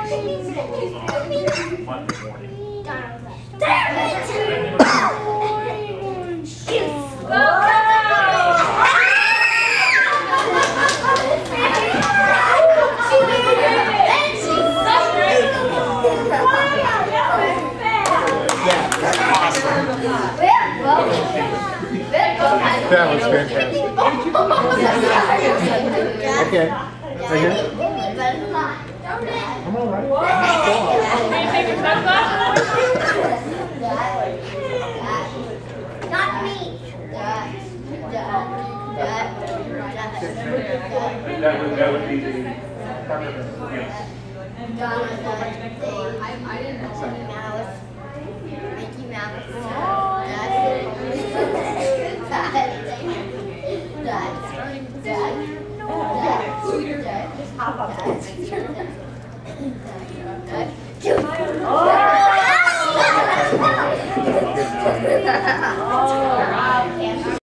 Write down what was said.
Monday morning. That was fantastic. Okay. Right here. I'm all right. Not me. That would be the yes. Mickey Mouse. Dad.